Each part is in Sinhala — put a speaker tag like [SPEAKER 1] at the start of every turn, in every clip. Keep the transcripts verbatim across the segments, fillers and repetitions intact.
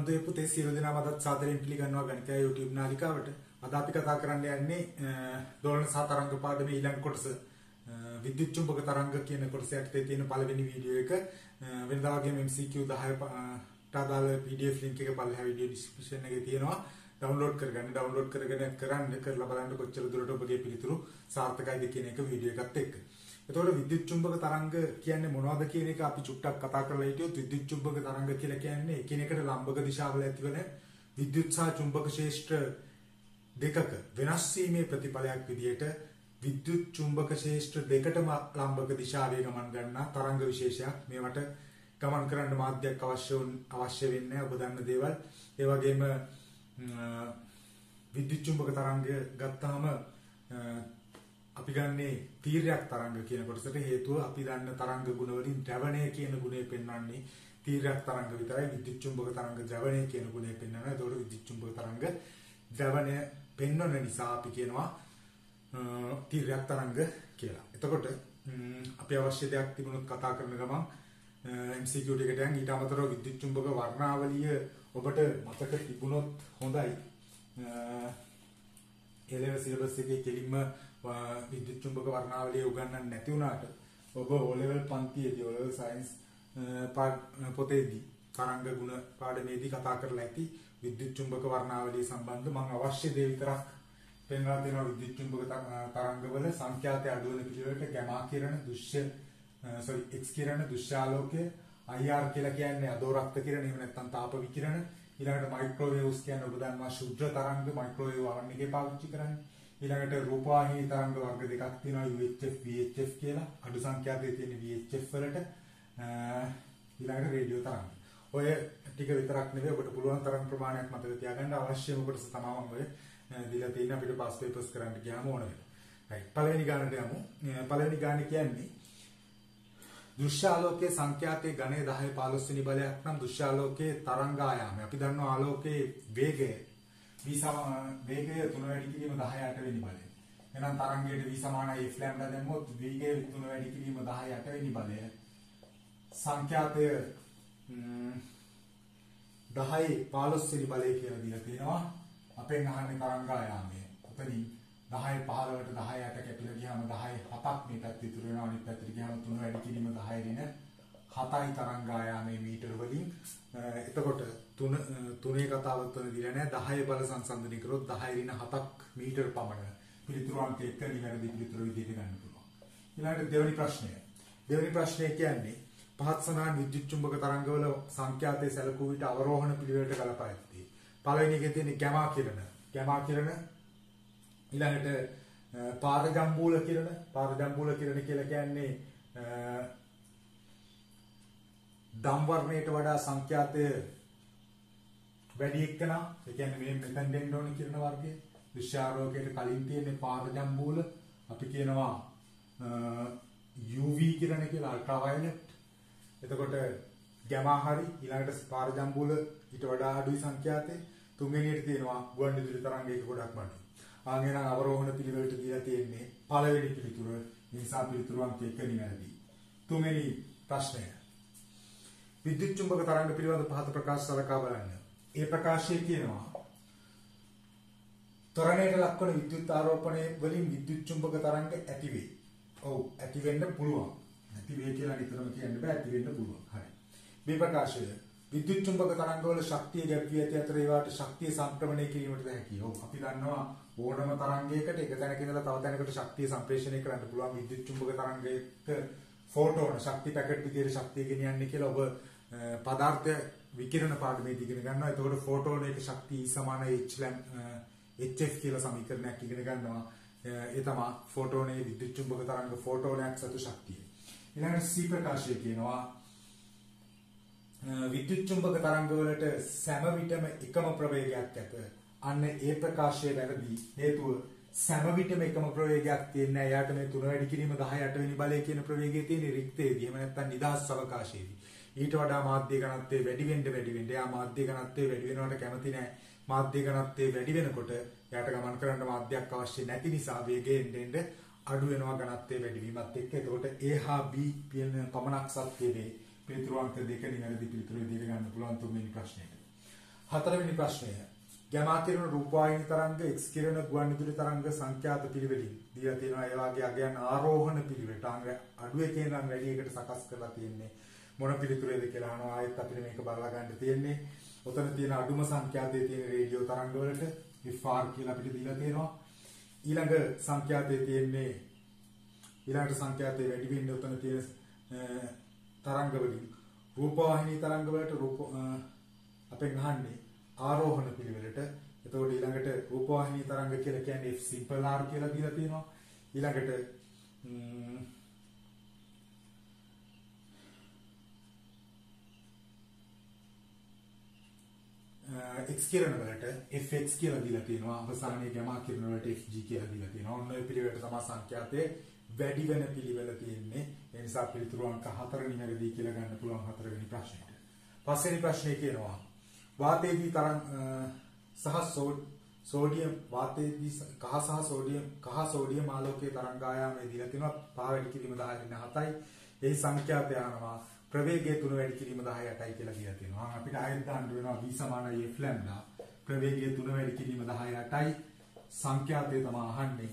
[SPEAKER 1] නන්දේ පුතේ සියලු දෙනාම අදත් සාදරයෙන් පිළිගන්නවා ගණිකා YouTube නාලිකාවට. අද අපි කතා කරන්න යන්නේ දෝලන සහ තරංග පාඩමේ ඊළඟ කොටස විද්‍යුත් චුම්බක තරංග කියන කොටස යටතේ තියෙන පළවෙනි වීඩියෝ එක. වෙනදා වගේම M C Q දහයට අදාළ P D F link එක පල්ලෙහා වීඩියෝ description එකේ තියෙනවා. ඩවුන්ලෝඩ් කරගන්න. ඩවුන්ලෝඩ් කරගෙන කරන්න කරලා බලන්න කොච්චර දුරට ඔබගේ පිළිතුරු සාර්ථකයිද කියන එක වීඩියෝ එකත් එක්ක. එතකොට විද්‍යුත් චුම්බක තරංග කියන්නේ මොනවද කියන එක අපි චුට්ටක් කතා කරලා හිටියොත් විද්‍යුත් චුම්බක තරංග කියලා කියන්නේ එකිනෙකට ලම්බක දිශාවල ඇතිවන විද්‍යුත් සහ චුම්බක ක්ෂේත්‍ර දෙකක වෙනස් වීමේ ප්‍රතිඵලයක් විදිහට විද්‍යුත් චුම්බක ක්ෂේත්‍ර දෙකටම ලම්බක දිශාවේ ගමන් ගන්නා තරංග විශේෂයක්. මේවට ගමන් කරන්න මාධ්‍යයක් අවශ්‍ය අවශ්‍ය වෙන්නේ ඔබ දන්න දේවල්. ඒ වගේම විද්‍යුත් චුම්බක තරංග ගත්තාම අපි ගන්නේ තීර්යක් තරංග කියන කොටසට. හේතුව අපි දන්න තරංග ගුණ වලින් ද්‍රවණය කියන ගුණය පෙන්වන්නේ තීර්යක් තරංග විතරයි. විද්‍යුත් චුම්බක තරංග ද්‍රවණය කියන ගුණය පෙන්වනවා. ඒතකොට විද්‍යුත් චුම්බක තරංග ද්‍රවණය පෙන්වන නිසා අපි කියනවා තීර්යක් තරංග කියලා. එතකොට අපි අවශ්‍ය දෙයක් තිබුණොත් කතා කරන ගමන් M C Q එකට යන් ඊට අමතරව විද්‍යුත් චුම්බක වර්ණාවලිය ඔබට මතක තිබුණොත් හොඳයි. A level syllabus එකේ කෙලින්ම විද්‍යුත් චුම්බක වර්ණාවලිය උගන්වන්න නැති වුණාට ඔබ O level පන්තියේදී O level science පොතේදී තරංග ගුණ පාඩමේදී කතා කරලා ඇති විද්‍යුත් චුම්බක වර්ණාවලිය සම්බන්ධ මම අවශ්‍ය දේ විතරක් පෙන්වා දෙනවා. විද්‍යුත් චුම්බක තරංගවල සංඛ්‍යාත අඩු වෙන පිළිවෙලට ගැමා කිරණ, දෘශ්‍ය sorry X කිරණ, දෘශ්‍යාලෝකය, I R කියලා කියන්නේ අදෝරක්ත කිරණ, එහෙම නැත්නම් තාප විකිරණ. ඊළඟට මයික්‍රෝවේව්ස් කියන්නේ ඔබ දන්නවා ශුද්ධ තරංග මයික්‍රෝවේව් ආවරණ එකේ පාවිච්චි කරන්නේ. ඊළඟට රූපවාහිනී තරංග වර්ග දෙකක් තියෙනවා U H F V H F කියලා. අඩු සංඛ්‍යාතයේ තියෙන V H F වලට ඊළඟට රේඩියෝ තරංග. ඔය ටික විතරක් නෙවෙයි ඔබට පුළුවන් තරම් ප්‍රමාණයක් මතක තියාගන්න අවශ්‍යම කොටස තමයි මම ඔය දීලා තියෙන අපිට පාස් පේපර්ස් කරන්න ගියාම ඕන වෙනවා. right පළවෙනි ගානට යමු. පළවෙනි ගාන කියන්නේ දෘශ්‍යාලෝකයේ සංඛ්‍යාතයේ ඝනය දහය පහළොස් වෙනි බලයක් නම් දෘශ්‍යාලෝකයේ තරංග ආයාමය. අපි දන්නවා ආලෝකයේ වේගය v වේගය තුන වැඩි කිරීම දහය අට වෙනි බලය. එහෙනම් තරංගයේ v සමානයි f ලැම්ඩා දැම්මොත් වේගය තුන වැඩි කිරීම දහය අට වෙනි බලය. සංඛ්‍යාතය දහය පහළොස් වෙනි බලය කියලා දීලා තියෙනවා. අපෙන් අහන්නේ තරංග ආයාමය. උතනින් දහය පහළොවට දහය අට කැපිලා ගියාම දහය හතක් මේ පැත්ත ඉතුරු වෙනවා. අනිත් පැත්තට ගියාම තුන වැඩි කිරීම දහය වෙන හතයි තරංග ආයාමයේ මීටර වලින්. එතකොට තුන තුනේ කතාවත් වෙන දිලා නෑ. දහය බල සංසන්දනය කරොත් දහය ඍණ හතක් මීටර පමණ පිළිතුරු අංක එක නිවැරදි පිළිතුරු විදිහට ගන්න පුළුවන්. ඊළඟට දෙවෙනි ප්‍රශ්නය. දෙවෙනි ප්‍රශ්නය කියන්නේ පහත් සමාන විද්‍යුත් චුම්බක තරංගවල සංඛ්‍යාතයේ සැලකුව විට අවරෝහණ පිළිවෙලට ගලපා ඇත්තේ. පළවෙනි එකේ තියෙන ගැමා කිරණ. ගැමා කිරණ ඊළඟට පාරජම්බූල කිරණ. පාරජම්බූල කිරණ කියලා කියන්නේ දම් වර්ණයට වඩා සංඛ්‍යාතය වැඩි එක්කනා. ඒ කියන්නේ මේ මෙතෙන් දෙන්න ඕන කිරණ වර්ගය. දෘශ්‍යාලෝකයට කලින් තියෙන පාරජම්බූල අපි කියනවා U V කිරණ කියලා, අල්ට්‍රා වයලට්. එතකොට ගැමා හරි ඊළඟට පාරජම්බූල ඊට වඩා අඩුයි සංඛ්‍යාතේ. තුන්වෙනියට තියෙනවා ගුවන් විදුලි තරංගයක ගොඩක් බඩු. ආගෙන අවරෝහණ පිළිවෙලට දීලා තියෙන්නේ පළවෙනි පිළිතුර. නිසා පිළිතුරු අංක එක නිවැරදි. තුන්වෙනි ප්‍රශ්නය. විද්‍යුත් චුම්බක තරංග පිළිබඳ පහත ප්‍රකාශ සලකා බලන්න. ඒ ප්‍රකාශයේ කියනවා ත්වරණයට ලක්වන විද්‍යුත් ආරෝපණය වලින් විද්‍යුත් චුම්බක තරංග ඇති වේ. ඔව් ඇති වෙන්න පුළුවන්. ඇති වේ කියලා නිතරම කියන්න බෑ. ඇති වෙන්න පුළුවන්. හරි. මේ ප්‍රකාශය විද්‍යුත් චුම්බක තරංගවල ශක්තිය ගැබ්වී ඇති අතර ඒවාට ශක්තිය සංක්‍රමණය කිරීමට හැකියි. ඔව් අපි දන්නවා ඕනම තරංගයකට එක තැනක ඉඳලා තව තැනකට ශක්තිය සම්ප්‍රේෂණය කරන්න පුළුවන්. විද්‍යුත් චුම්බක තරංගයක ෆෝටෝන ශක්ති පැකට් විදිහට ශක්තිය ගෙනියන්නේ කියලා ඔබ පදාර්ථ විකිරණ පාඩමේදී ඉගෙන ගන්නවා. එතකොට ෆෝටෝන එක ශක්තිය E සමානයි H F කියලා සමීකරණයක් ඉගෙන ගන්නවා. ඒ තමයි ෆෝටෝනේ විද්‍යුත් චුම්බක තරංග ෆෝටෝනයක් සතු ශක්තිය. ඊළඟට C ප්‍රකාශය කියනවා විද්‍යුත් චුම්බක තරංග වලට සෑම විටම එකම ප්‍රවේගයක් ඇත. අන්න ඒ ප්‍රකාශය වැරදි. හේතුව සෑම විටම එකම ප්‍රවේගයක් තියෙන්නේ නැහැ. එයාට මේ තුන වැඩි කිරීම දහය අට වෙනි බලය කියන ප්‍රවේගයේ තියෙන රික්තයේදී. එහෙම නැත්නම් නිදහස් අවකාශයේදී. ඊට වඩා මාධ්‍ය ඝනත්වය වැඩි වෙන්න වැඩි වෙන්න. එයා මාධ්‍ය ඝනත්වය වැඩි වෙනවට කැමති නැහැ. මාධ්‍ය ඝනත්වය වැඩි වෙනකොට එයාට ගමන් කරන්න මාධ්‍යයක් අවශ්‍ය නැති නිසා වේගය එන්න එන්න අඩු වෙනවා ඝනත්වය වැඩි වීමත් එක්ක. එතකොට A හා B කියන පමණක් සත්‍ය වේ. පිළිතුරු අංක දෙක නිවැරදි පිළිතුරු විදිහට ගන්න පුළුවන් තුන්වෙනි ප්‍රශ්නෙට. හතරවෙනි ප්‍රශ්නය. ගැමා කිරණ රූපවාහිනී තරංග X කිරණ ගුවන්විදුලි තරංග සංඛ්‍යාත පිළිවෙලින් දීලා තියෙනවා. ඒ වගේ අගයන් ආරෝහණ පිළිවෙලට අංග අඩු එකේ ඉඳන් වැඩි එකට සකස් කරලා තියෙන්නේ. මොන පිළිතුරේද කියලා අහනවා. ආයෙත් අපිට මේක බලලා ගන්න තියෙන්නේ. ඔතන තියෙන අඩුම සංඛ්‍යාතයේ තියෙන රේඩියෝ තරංග වලට F R කියලා අපිට දීලා තියෙනවා. ඊළඟ සංඛ්‍යාතයේ තියෙන්නේ ඊළඟ සංඛ්‍යාතයේ වැඩි වෙන්නේ ඔතන තියෙන තරංග වලින් රූපවාහිනී තරංග වලට රූප අපෙන් අහන්නේ ආරෝහණ පිළිවෙලට. එතකොට ඊළඟට රූපවාහිනී තරංග කියලා කියන්නේ F simple R කියලා දීලා තියෙනවා. ඊළඟට X කිරණ වලට F X කියලා දීලා තියෙනවා. අවසානයේ ගැමා කිරණ වලට F G කියලා දීලා තියෙනවා. ඔන්න ඔය පිළිවෙලට තමයි සංඛ්‍යාතයේ වැඩි වෙන පිළිවෙල තියෙන්නේ. ඒ නිසා පිළිතුරු අංක හතර නිවැරදි කියලා ගන්න පුළුවන් හතරවෙනි ප්‍රශ්නෙට. පස්වෙනි ප්‍රශ්නේ කියනවා වාතයේදී තරංග සහ සෝඩියම් වාතයේදී කහ සහ සෝඩියම් කහ සෝඩියම් ආලෝකයේ තරංගායාමයේ දීලා තියෙනවා. පහ වැඩි කිරීම දහය ඍණ හතයි. ඒ සංඛ්‍යාතය යනවා ප්‍රවේගය තුන වැඩි කිරීම දහය අටයි කියලා දීලා තියෙනවා. අපිට ආයෙත් දාන්න වෙනවා v සමානයි f ලැම්ඩා. ප්‍රවේගය තුන වැඩි කිරීම දහය අටයි. සංඛ්‍යාතය තමයි අහන්නේ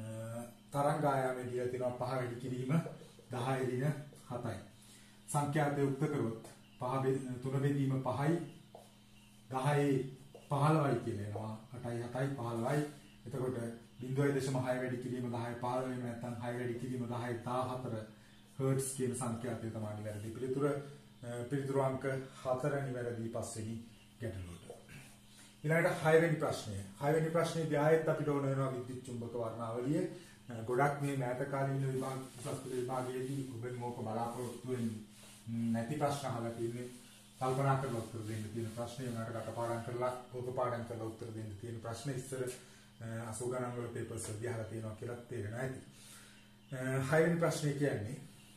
[SPEAKER 1] තරංගායාමයේ දීලා තියෙනවා පහ වැඩි කිරීම දහය ඍණ හතයි. සංඛ්‍යාතය උක්ත කරොත් පහ තුන බෙදීම පහයි දහයේ පහළොවයි කියලා එනවා. අටයි හතයි පහළොවයි. එතකොට ज़ीरो दशमलव छह වැඩි කිරීම දහය පහළොව වෙන නැත්නම් හය වැඩි කිරීම දහය දාහතර හර්ට්ස් කියන සංඛ්‍යාතය තමයි නිවැරදි පිළිතුර. පිළිතුරු අංක හතර නිවැරදි පස්වෙනි ගැටලුවට. ඊළඟට හයවෙනි ප්‍රශ්නය. හයවෙනි ප්‍රශ්නේදී ආයෙත් අපිට ඕන වෙනවා විද්‍යුත් චුම්බක වර්ණාවලිය. ගොඩක් මේ මෑත කාලීන විභාග උසස් පෙළ විභාගයේදී ඔබෙන් මොක බලාපොරොත්තු වෙන්නේ නැති ප්‍රශ්න අහලා තියෙන්නේ. කල්පනා කරලා උත්තර දෙන්න තියෙන ප්‍රශ්නේ උනාට කටපාඩම් කරලා ඕක පාඩම් කරලා උත්තර දෙන්න තියෙන ප්‍රශ්න ඉස්සර අසූ ගණන් වල පේපර්ස් වලදී අහලා තියෙනවා කියලා තේරෙනවා ඇති. හයවෙනි ප්‍රශ්නේ කියන්නේ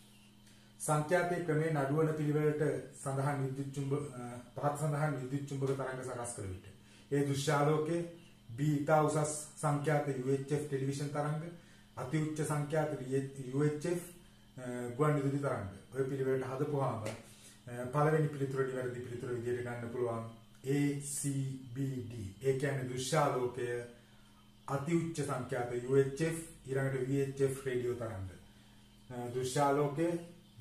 [SPEAKER 1] සංඛ්‍යාතයේ ක්‍රමයේ නඩුවන පිළිවෙලට සඳහන් විද්‍යුත් චුම්බක පහත සඳහන් විද්‍යුත් චුම්බක තරංග සකස් කළ විට ඒ දෘශ්‍යාලෝකයේ B ඉතා උසස් සංඛ්‍යාත U H F ටෙලිවිෂන් තරංග අති උච්ච සංඛ්‍යාත U H F ගුවන්විදුලි තරංග ඔය පිළිවෙලට හදපුවාම පළවෙනි පිළිතුර නිවැරදි පිළිතුර විදිහට ගන්න පුළුවන් A C B D. ඒ කියන්නේ දෘශ්‍යාලෝකය අති උච්ච සංඛ්‍යාත U H F ඊළඟට V H F රේඩියෝ තරංග. දෘශ්‍යාලෝකයේ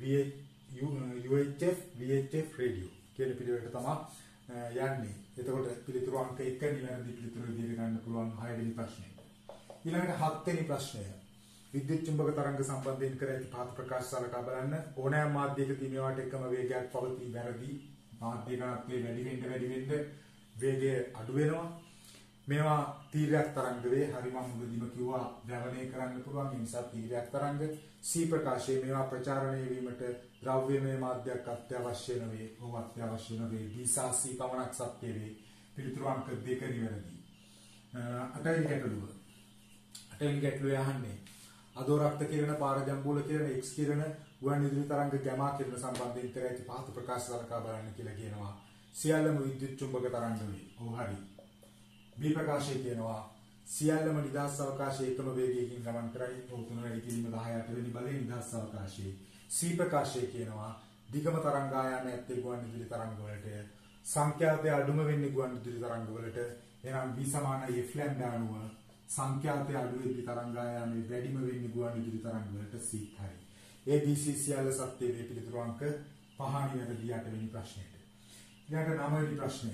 [SPEAKER 1] U H F V H F radio කියන පිළිවෙලට තමයි යන්නේ. එතකොට පිළිතුරු අංක එක නිවැරදි පිළිතුර විදිහට ගන්න පුළුවන් හයවෙනි ප්‍රශ්නේ. ඊළඟට හත්වෙනි ප්‍රශ්නය. විද්‍යුත් චුම්බක තරංග සම්බන්ධයෙන් කර ඇති පාත ප්‍රකාශ සලකා බලන්න. ඕනෑම මාධ්‍යයකදී මේවාට එකම වේගයක් පවතී වැරදි. මාධ්‍ය ඝනත්වයේ වැඩි වෙන්න වැඩි වෙන්න වේගය අඩු වෙනවා. මේවා තීරයක් තරංග වේ. හරිම මුලදීම කිව්වා දැවණය කරන්න පුළුවන්. ඒ නිසා තීරයක් තරංග C ප්‍රකාශයේ මේවා ප්‍රචාරණය වීමට ද්‍රව්‍යමය මාධ්‍යයක් අත්‍යවශ්‍ය නොවේ. ඕව අත්‍යවශ්‍ය නොවේ. D සහ C පමණක් සත්‍ය වේ. පිළිතුරු අංක දෙක නිවැරදි. අටවෙනි ගැටලුව. අටවෙනි ගැටලුව යහන්නේ අදෝරක්ත කිරණ පාරජම්බූල කිරණ X කිරණ ගුවන්විදුලි තරංග ගැමා කිරණ සම්බන්ධයෙන් කර ඇති පහත ප්‍රකාශ සලකා බලන්න කියලා කියනවා. සියල්ලම විද්‍යුත් චුම්බක තරංග වේ. ඔව් හරි. B ප්‍රකාශය කියනවා සියල්ලම නිදහස් අවකාශයේ එකම වේගයකින් ගමන් කරයි. ඔව් තුන වැඩි කිරීම දහය අට වෙනි බලයේ නිදහස් අවකාශයේ. C ප්‍රකාශය කියනවා දිගම තරංගායාම ඇත්තේ ගුවන්විදුලි තරංග වලට. සංඛ්‍යාතය අඩුම වෙන්නේ ගුවන්විදුලි තරංග වලට. එහෙනම් V සමානයි F ලැම්ඩා අනුව සංඛ්‍යාතය අඩු වෙද්දී තරංගායාමයේ වැඩිම වෙන්නේ ගුවන්විදුලි තරංග වලට C හරි. A B C සියල්ල සත්‍ය වේ. පිළිතුරු අංක පහ නිවැරදි අටවෙනි ප්‍රශ්නයට. ඊළඟට නවවෙනි ප්‍රශ්නය.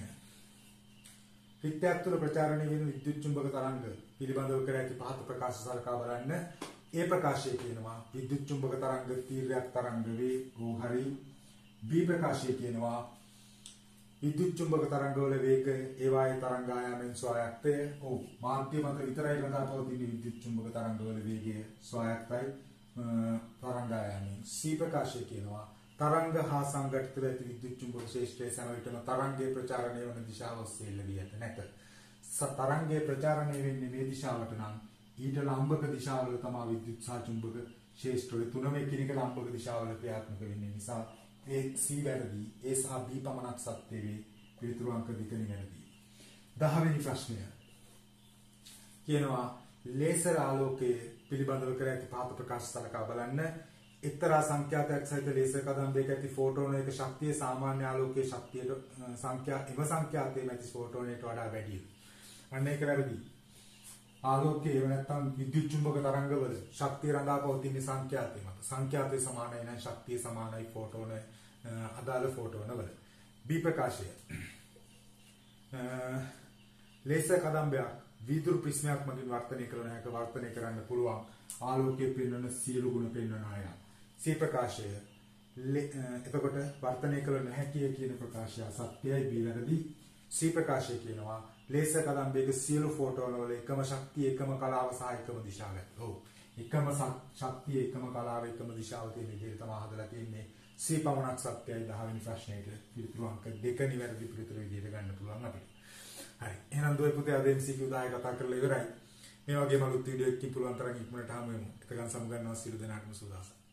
[SPEAKER 1] රික්තයක් තුළ ප්‍රචාරණය වෙන විද්‍යුත් චුම්බක තරංග පිළිබඳව කර ඇති පහත ප්‍රකාශ සලකා බලන්න. ඒ ප්‍රකාශය කියනවා විද්‍යුත් චුම්බක තරංග තීරයක් තරංග වේ. ඔව් හරි. B ප්‍රකාශය කියනවා විද්‍යුත් චුම්බක තරංගවල වේගය ඒවායේ තරංගායාමෙන් ස්වායත්තය. ඔව් මාධ්‍ය මත විතරයි රඳා පවතින විද්‍යුත් චුම්බක තරංගවල වේගය ස්වායත්තයි තරංගායාමෙන්. C ප්‍රකාශය කියනවා තරංග හා සංඝටිත ඇති විද්‍යුත් චුම්බක ක්ෂේත්‍රයේ සෑම විටම තරංගයේ ප්‍රචාරණය වන දිශාව ඔස්සේ එල්ලවී ඇත නැත. තරංගයේ ප්‍රචාරණය වෙන්නේ මේ දිශාවට නම් ඊට ලම්බක දිශාවල තමයි විද්‍යුත් සහ චුම්බක ක්ෂේත්‍රයේ තුනම එකිනෙක ලම්බක දිශාවල ක්‍රියාත්මක වෙන්නේ නිසා ඒ C වැරදි. A සහ B පමණක් සත්‍ය වේ. පිළිතුරු අංක දෙක නිවැරදි. දහවෙනි ප්‍රශ්නය. කියනවා ලේසර් ආලෝකයේ පිළිබඳව කර ඇති පාත ප්‍රකාශ සලකා බලන්න. එක්තරා සංඛ්‍යාතයක් සහිත ලේසර් කදම්බයක ඇති ෆෝටෝන එක ශක්තිය සාමාන්‍ය ආලෝකයේ ශක්තියට සංඛ්‍යා එම සංඛ්‍යාතයේ ඇති ෆෝටෝනයට වඩා වැඩියි. අන්න ඒක වැරදි. ආලෝකයේ එහෙම නැත්නම් විද්‍යුත් චුම්බක තරංගවල ශක්තිය රඳා පවතින සංඛ්‍යාතය මත. සංඛ්‍යාතය සමානයි නම් ශක්තිය සමානයි ෆෝටෝන අදාළ ෆෝටෝන වල. B ප්‍රකාශය. ලේසර් කදම්බයක් වීදුරු ප්‍රිස්මයක් මගින් වර්තනය කරන එක වර්තනය කරන්න පුළුවන් ආලෝකයේ පෙන්වන සියලු ගුණ පෙන්වන අය. C ප්‍රකාශය. එතකොට වර්තනය කළ නොහැකිය කියන ප්‍රකාශය සත්‍යයි B වැරදි. C ප්‍රකාශය කියනවා ලේසර් කදම්බයක සියලු ෆෝටෝන වල එකම ශක්තිය එකම කලාව සහ එකම දිශාව. ඔව්. එකම ශක්තිය එකම කලාව එකම දිශාව තියෙන විදිහට තමයි හදලා තියෙන්නේ. C පමණක් සත්‍යයි. දහ වෙනි ප්‍රශ්නයේට පිළිතුරු අංක දෙක නිවැරදි පිළිතුරු විදිහට ගන්න පුළුවන් අපිට. හරි. එහෙනම් දුවේ පුතේ අද M C Q දහය කතා කරලා ඉවරයි. මේ වගේම අලුත් වීඩියෝ එකකින් පුළුවන් තරම් ඉක්මනට හමු වෙමු. එතකන් සමු ගන්නවා සියලු දෙනාටම සුදාසම්.